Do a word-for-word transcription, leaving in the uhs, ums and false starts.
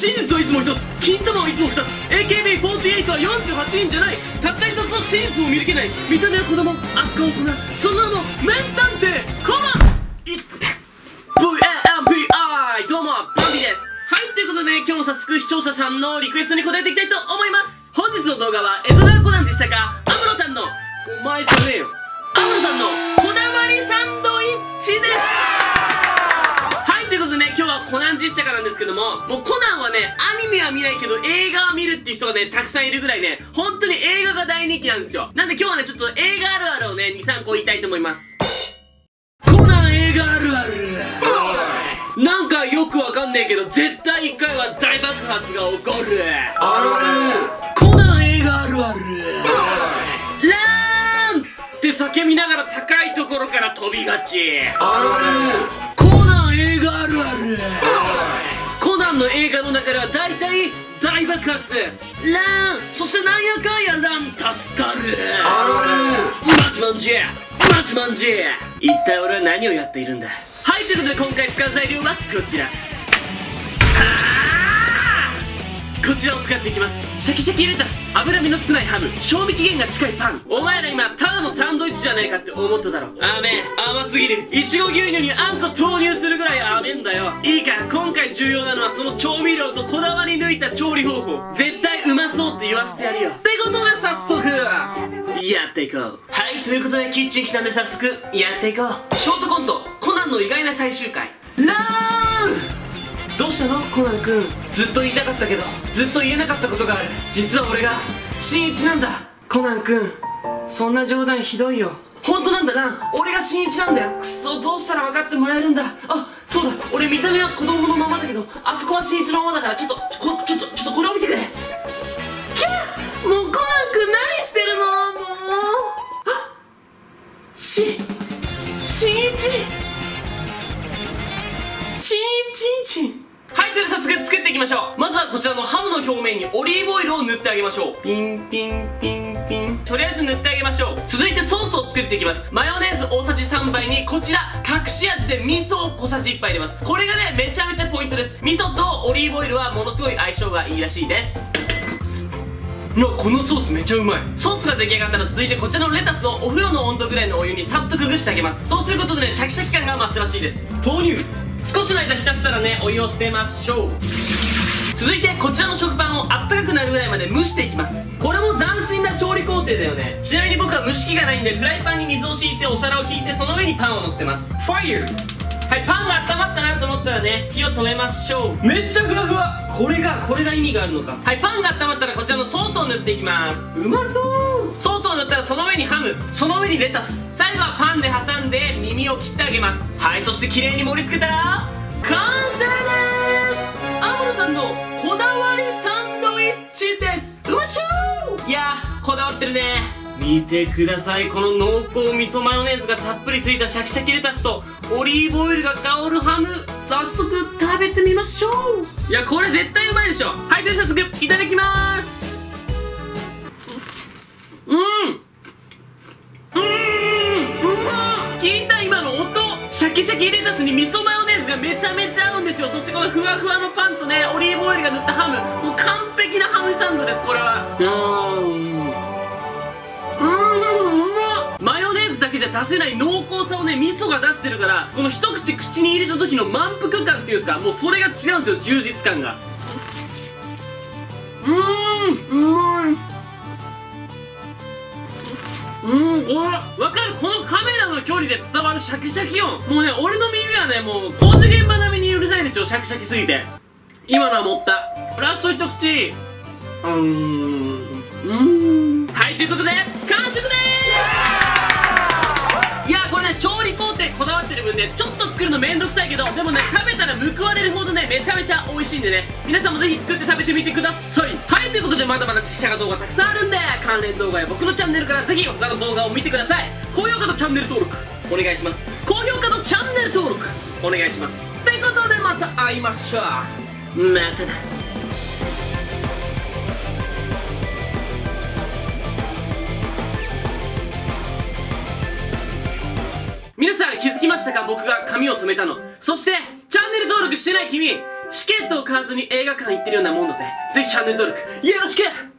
真実はいつも一つ、金玉はいつも二つ。 エーケービーフォーティーエイト はよんじゅうはちにんじゃない。たった一つの真実を見抜けない。見た目は子供、あすか大人、その名も名探偵コナン。いって ブイエムピーアイ、 どうもバンビです。はい、ということで今日も早速視聴者さんのリクエストに答えていきたいと思います。本日の動画は江戸川コナン実写化、アムロさんの、お前じゃねえよ、アムロさんのこだわりサンドイッチです。はい、ということでね、今日はコナン実写化なんですけども、もうコナンはね、アニメは見ないけど映画は見るっていう人がね、たくさんいるぐらいね、本当に映画が大人気なんですよ。なんで今日はね、ちょっと映画あるあるをね、に、さんこ言いたいと思います。コナン映画あるある。なんかよくわかんねえけど、絶対一回は大爆発が起こる。ある。コナン映画あるある。ラーンって叫びながら高いところから飛びがち。ある。コナン映画あるある。コナンの映画の中では大体大爆発、ラン、そしてなんやかんやラン助かる。ある。マジマンジーマジマンジー。一体俺は何をやっているんだ。はい、ということで今回使う材料はこちら。こちらを使っていきます。シャキシャキレタス、脂身の少ないハム、賞味期限が近いパン。お前ら今ただのサンドイッチじゃないかって思っただろ。あめ甘すぎる。いちご牛乳にあんこ投入するぐらい甘えんだよ。いいか、今回重要なのはその調味料とこだわり抜いた調理方法。絶対うまそうって言わせてやるよ。ってことで早速やっていこう。はい、ということでキッチン来たんで早速やっていこう。ショートコント、コナンの意外な最終回。ラーン。どうしたのコナン君。ずっと言いたかったけどずっと言えなかったことがある。実は俺が新一なんだ。コナン君、そんな冗談ひどいよ。本当なんだな、俺が新一なんだよ。くそ、どうしたら分かってもらえるんだ。あ、そうだ、俺見た目は子供のままだけどあそこは新一のままだから、ちょっとこちょっとちょっとこれを見てくれ。キャー、もうコナン君何してるの。もうし新一新一。はい、ということで早速作っていきましょう。まずはこちらのハムの表面にオリーブオイルを塗ってあげましょう。ピンピンピンピン、とりあえず塗ってあげましょう。続いてソースを作っていきます。マヨネーズ大さじさんばいにこちら隠し味で味噌を小さじいっぱい入れます。これがね、めちゃめちゃポイントです。味噌とオリーブオイルはものすごい相性がいいらしいです。うわ、このソースめちゃうまい。ソースが出来上がったら続いてこちらのレタスをお風呂の温度ぐらいのお湯にさっとくぐしてあげます。そうすることでね、シャキシャキ感が増すらしいです。豆乳少しの間浸したらね、お湯を捨てましょう。続いてこちらの食パンをあったかくなるぐらいまで蒸していきます。これも斬新な調理工程だよね。ちなみに僕は蒸し器がないんでフライパンに水を敷いてお皿を引いてその上にパンを乗せてます。ファイヤー。はい、パンが温まったなと思ったらね、火を止めましょう。めっちゃふわふわ。これがこれが意味があるのか。はい、パンが温まったらこちらのソースを塗っていきます。うまそう。ソースを塗ったらその上にハム、その上にレタス、最後はパンで挟んで耳を切ってあげます。はい、そして綺麗に盛り付けたら完成です。アムロさんのこだわりサンドイッチです。うましょー。いやー、こだわってるね。見てください、この濃厚味噌マヨネーズがたっぷりついたシャキシャキレタスとオリーブオイルが香るハム、早速食べてみましょう。いや、これ絶対うまいでしょ。はい、という早速いただきまーす。うんうん、うまっ。聞いた今の音。シャキシャキレタスに味噌マヨネーズがめちゃめちゃ合うんですよ。そしてこのふわふわのパンとね、オリーブオイルが塗ったハム、もう完璧なハムサンドです。これはうーん、マヨネーズだけじゃ出せない濃厚さをね、味噌が出してるから、この一口口に入れた時の満腹感っていうんですか、もうそれが違うんですよ、充実感が。うーん、うまい。うん、これわかる。このカメラの距離で伝わるシャキシャキ音、もうね、俺の耳はね、もう工事現場並みにうるさいですよ、シャキシャキすぎて。今のは持った。ラスト一口。うーん、うーん。はい、ということで完食でーす。いやー、これね、調理工程こだわってる分でちょっと作るのめんどくさいけど、でもね、食べたら報われるほどね、めちゃめちゃ美味しいんでね、皆さんもぜひ作って食べてみてください。はい、ということでまだまだ実写化動画たくさんあるんで、関連動画や僕のチャンネルからぜひ他の動画を見てください。高評価とチャンネル登録お願いします。高評価とチャンネル登録お願いします。ってことでまた会いましょう。またな。皆さん気づきましたか？僕が髪を染めたの。そしてチャンネル登録してない君、 チケットを買わずに映画館行ってるようなもんだぜ。ぜひチャンネル登録よろしく。